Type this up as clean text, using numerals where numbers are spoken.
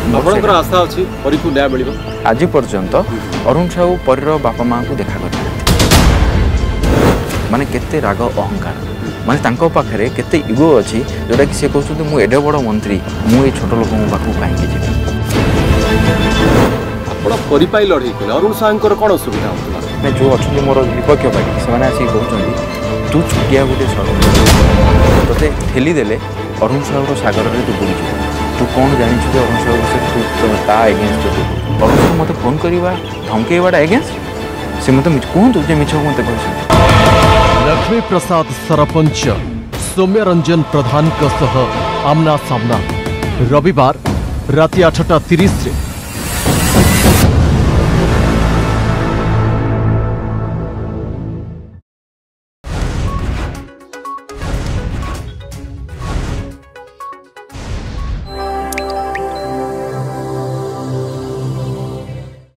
आपनकर आशा अछि परी को न्याय मिलिबो आज पर्यंत अरुण साहू परीर बापा माँ को देखा कर माने केते राग अहंकार माने तांको पाखरे केते इगो अछि जोटा कि से कहउछन मु एडे बड़ मंत्री मु ए छोट लोक पाखु काहे के जेबे आपण परी पाई लढई के अरुण साहूकर कोन सुविधा होतला मैं जो अच्छे मोर विपक्ष पार्टी से आसिक कहते तू छुटिया गोटे सड़क ते ठेली देले अरुण साहूर सागर में तू बुड़ी तू कौन जानी अरुण साहू तू ता एगेन्स्ट अरुण साहू मत फोन करवा धमकेवाटा एगेन्स्ट से मत कहतु जे मिछ मत कह लक्ष्मी प्रसाद सरपंच सौम्य रंजन प्रधान आमना सामना रविवार राति 8:30